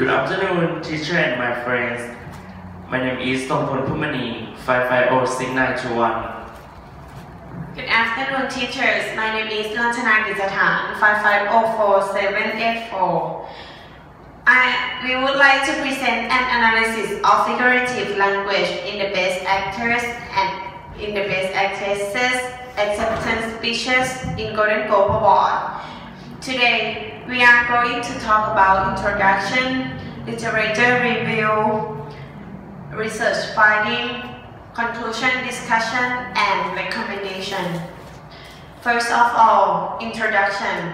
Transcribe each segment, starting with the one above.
Good afternoon, teacher and my friends. My name is Tongpon Phumani, 5506921. Good afternoon, teachers. My name is Lantana Gizathan, 5504784. We would like to present an analysis of figurative language in the best actors and in the best actresses acceptance speeches in Golden Globe Award. Today, we are going to talk about introduction, literature review, research finding, conclusion discussion, and recommendation. First of all, introduction.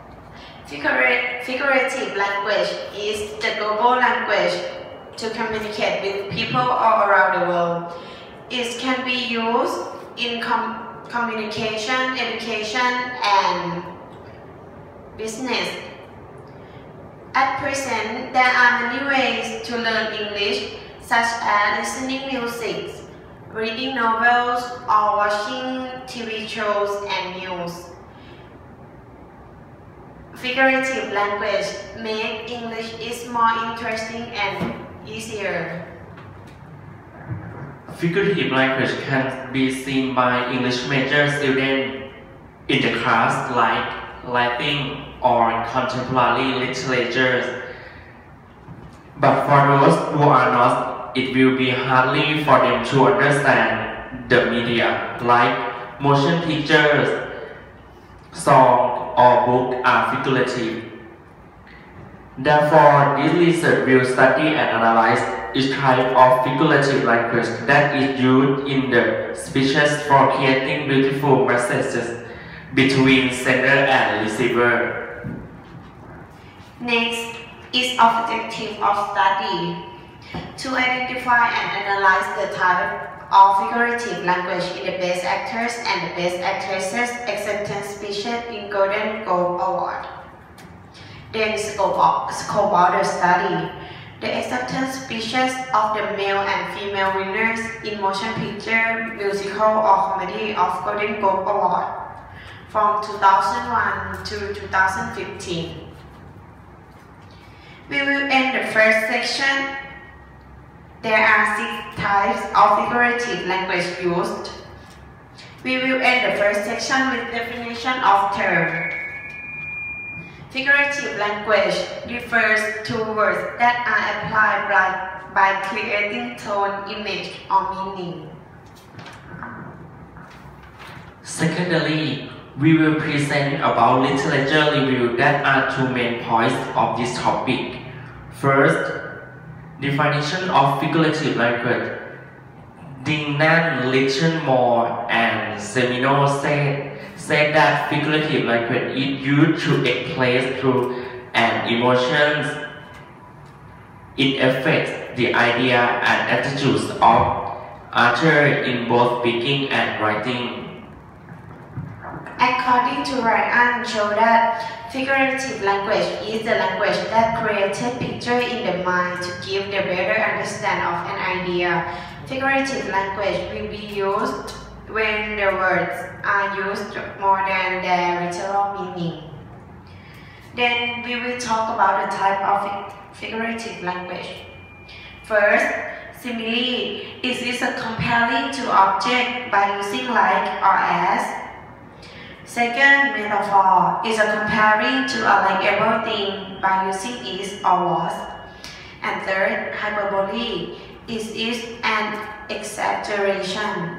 Figurative language is the global language to communicate with people all around the world. It can be used in communication, education, and business. At present, there are many ways to learn English, such as listening music, reading novels, or watching TV shows and news. Figurative language makes English is more interesting and easier. Figurative language can be seen by English major students in the class like Latin or contemporary literature. But for those who are not, it will be hardly for them to understand the media, like motion pictures, song, or book are figurative. Therefore, this research will study and analyze each type of figurative language that is used in the speeches for creating beautiful messages between sender and receiver. Next is objective of study. To identify and analyze the type of figurative language in the best actors and the best actresses acceptance speeches in Golden Globe Award. Then scope of the study. The acceptance speeches of the male and female winners in motion picture, musical, or comedy of Golden Globe Award from 2001 to 2015. We will end the first section. There are 6 types of figurative language used. We will end the first section with definition of term. Figurative language refers to words that are applied by creating tone, image, or meaning. Secondly, we will present about literature review that are 2 main points of this topic. First, definition of figurative language. Dignan, Lichtenmohr, and Seminole said that figurative language is used to express through and emotions. It affects the idea and attitudes of author in both speaking and writing. According to Ryan, show that figurative language is the language that creates a picture in the mind to give the better understanding of an idea. Figurative language will be used when the words are used more than their literal meaning. Then we will talk about the type of figurative language. First, simile. It is a comparing to object by using like or as. Second, metaphor is a comparing to a likeable thing by using is or was. And third, hyperbole is an exaggeration.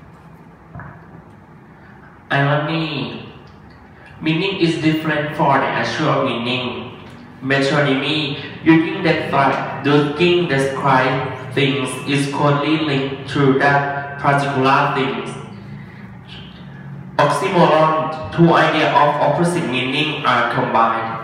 Irony. Meaning is different for the actual meaning. Metonymy, using that fact, looking describe things is closely linked to that particular things. Oxymoron, 2 ideas of opposite meaning are combined.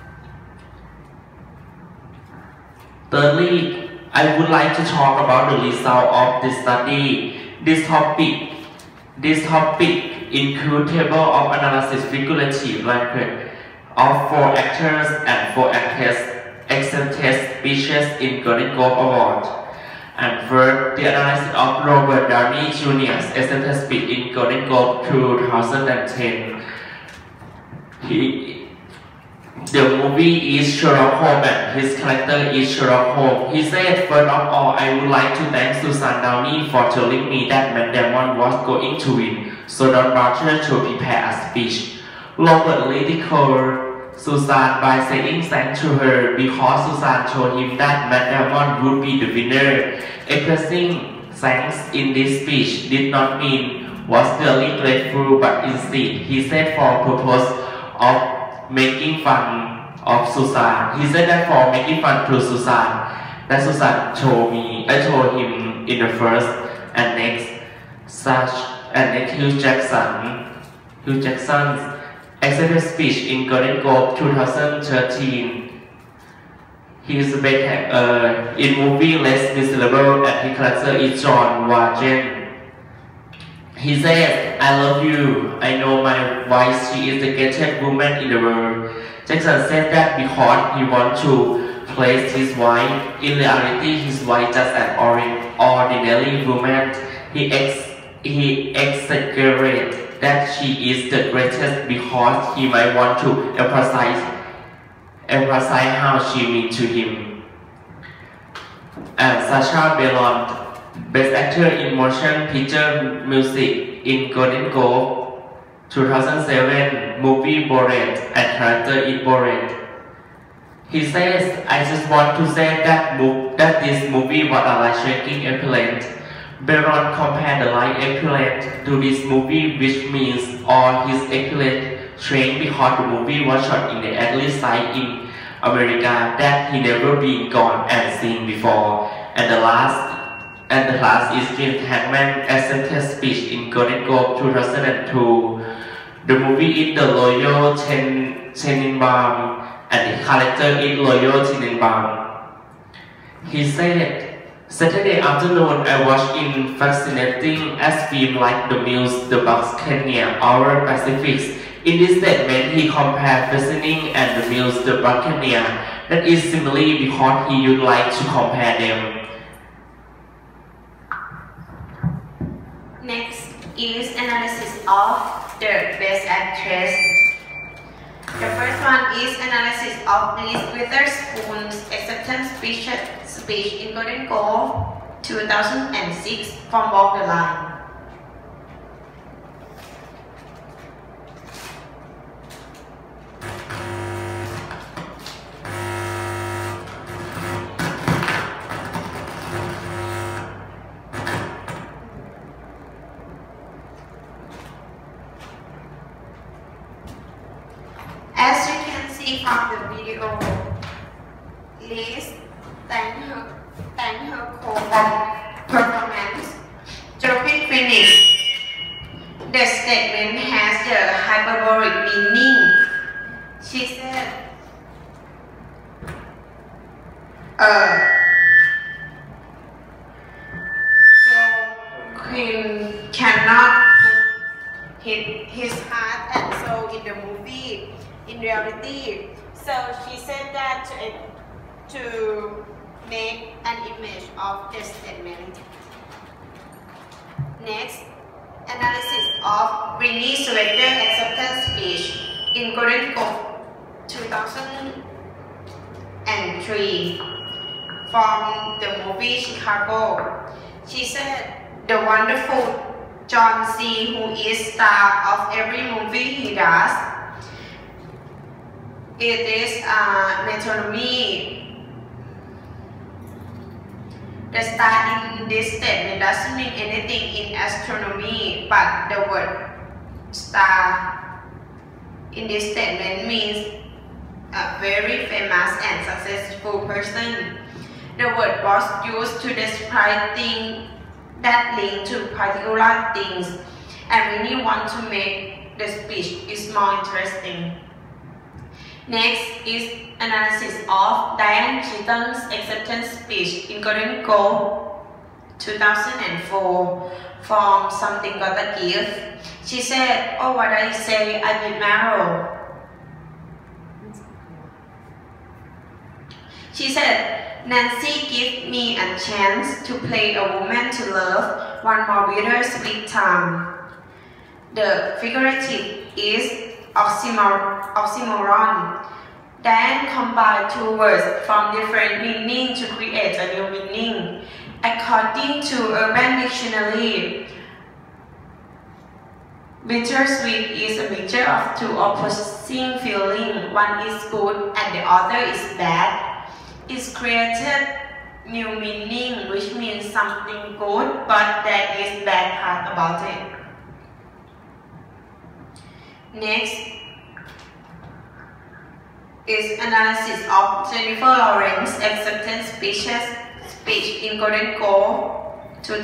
Thirdly, I would like to talk about the result of this study. This topic includes table of analysis figurative language of 4 actors and 4 accepted speeches in Golden Globe Award. And third, the analysis of Robert Downey Jr.'s accepted speech in Golden Globe 2010. The movie is Sherlock Holmes and his character is Sherlock Holmes. He said, first of all, I would like to thank Susan Downey for telling me that Matt Damon was going to win, so don't bother to prepare a speech. Robert ridiculed Susan by saying thanks to her because Susan told him that Matt Damon would be the winner. Expressing thanks in this speech did not mean was really grateful, but instead he said for purpose of making fun of Susan. He said that for making fun to Susan, that Susan told him in the first and next Hugh Jackson's acceptance speech in Golden Globe 2013. He is better in movie Les Miserables and his character is John Warden. He says, I love you. I know my wife, she is the greatest woman in the world. Jackson said that because he wants to praise his wife. In reality, his wife just an ordinary woman. He exaggerates that she is the greatest because he might want to emphasize how she means to him. And Sacha Baron, Best Actor in Motion Picture Music in Golden Globe 2007 movie Borat and character in Borat. He says, I just want to say that this movie was a life-changing experience. Baron compared the life experience to this movie, which means all his experience changed because the movie was shot in the Atlas site in America that he never been gone and seen before. And the last is Jim Hackman's acceptance speech in Golden Globe 2002. The movie is The Loyal Tenenbaum and the character is Loyal Tenenbaum. He said, Saturday afternoon I watched in fascinating as film like The Muse, The Buccaneer, or Pacific. In this statement, he compared Fascinating and The Muse, The Buccaneer. That is simply because he would like to compare them. Next is analysis of the Best Actress. The first one is analysis of Reese Witherspoon's acceptance speech in Golden Globe 2006 from Walk the Line. As you can see from the video, Liz thanked her performance. Joaquin Phoenix. The statement has the hyperbolic meaning. She said, Joaquin cannot put his heart and soul in the movie. In reality, so she said that to make an image of the statement. Next, analysis of Renée Zellweger's acceptance speech in Golden Globe 2003 from the movie Chicago. She said, the wonderful John C., who is star of every movie he does. It is metonymy. The star in this statement doesn't mean anything in astronomy, but the word star in this statement means a very famous and successful person. The word was used to describe things that link to particular things, and when you want to make the speech is more interesting. Next is analysis of Diane Keaton's acceptance speech in Golden Globe 2004 from Something Gotta Give. She said, oh, what I say, I will marrow. She said, Nancy give me a chance to play a woman to love, one more bittersweet time. The figurative is oxymoron. Then combine two words from different meaning to create a new meaning. According to Urban Dictionary, bittersweet is a mixture of two opposing feelings. One is good and the other is bad. It's created new meaning, which means something good, but there is bad part about it. Next is analysis of Jennifer Lawrence acceptance speech in Golden Globe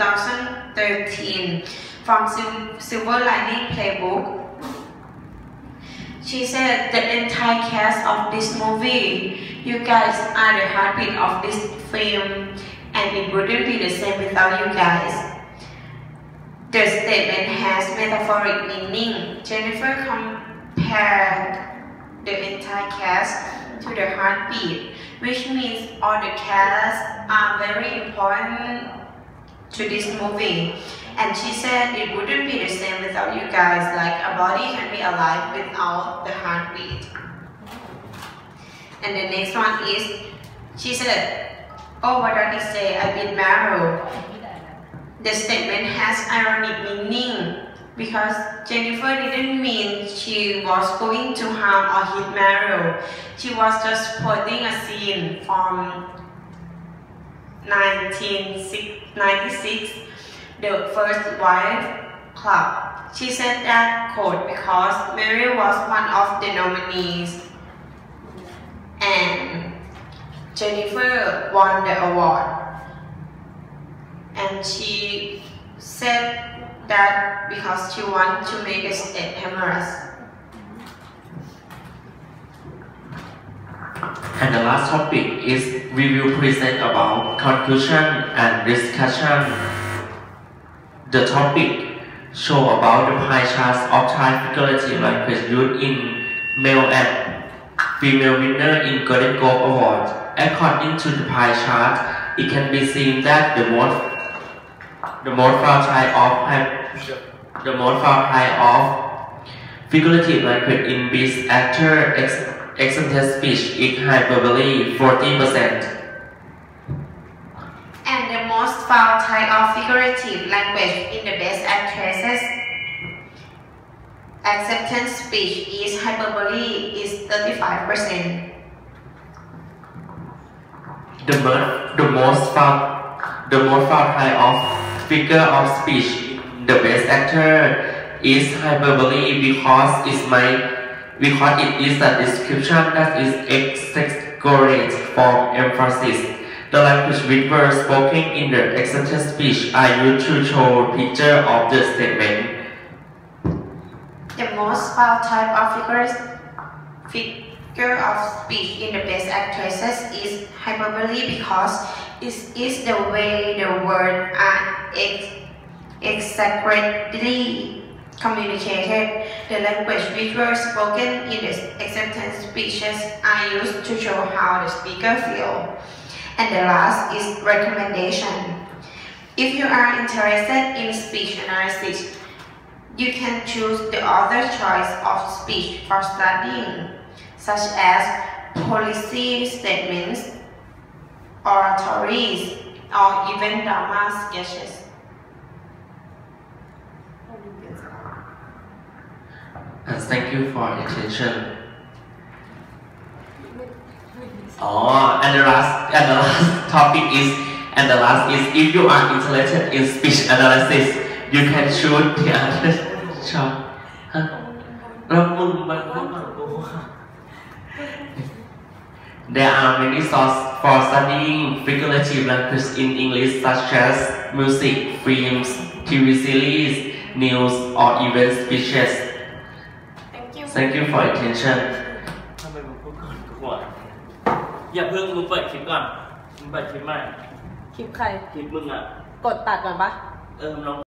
2013 from Silver Lining Playbook. She said the entire cast of this movie, you guys are the heartbeat of this film, and it wouldn't be the same without you guys. The statement has metaphoric meaning. Jennifer compared the entire cast to the heartbeat, which means all the cast are very important to this movie. And she said it wouldn't be the same without you guys, like a body can be alive without the heartbeat. And the next one is, she said, oh, what did he say? I beat Meryl. The statement has ironic meaning because Jennifer didn't mean she was going to harm or hit Meryl. She was just quoting a scene from 1996, the First Wife Club. She said that quote because Meryl was one of the nominees and Jennifer won the award. And she said that because she wanted to make a state humorous. And the last topic is we will present about conclusion and discussion. The topic show about the pie charts of Thai figurative language used in male and female winner in Golden Globe Award. According to the pie chart, it can be seen that the most type of figurative language in Best Actor accented speech is hyperbole 40%. And the most foul type of figurative language in the Best Actresses acceptance speech is hyperbole is 35%. The most foul type of figure of speech in the Best Actor is hyperbole because it is a description that is exaggerated for emphasis. The language with words spoken in the accented speech are used to show a picture of the statement. The most foul type of figure of speech in the Best Actresses is hyperbole because it is the way the words are exaggeratedly communicated. The language with words spoken in the acceptance speeches are used to show how the speaker feels. And the last is recommendation. If you are interested in speech analysis, you can choose the other choice of speech for studying, such as policy statements, oratories, or even drama sketches. And thank you for your attention. And the last topic is, if you are interested in speech analysis, you can choose the other choice. There are many sources for studying figurative language in English, such as music, films, TV series, news, or even speeches. Thank you for your attention. อย่าเพิ่งมึงเปิดคลิปก่อนมึงเปิดคลิปใหม่คลิปใครคลิปมึงอ่ะกดตัดก่อนปะน้อง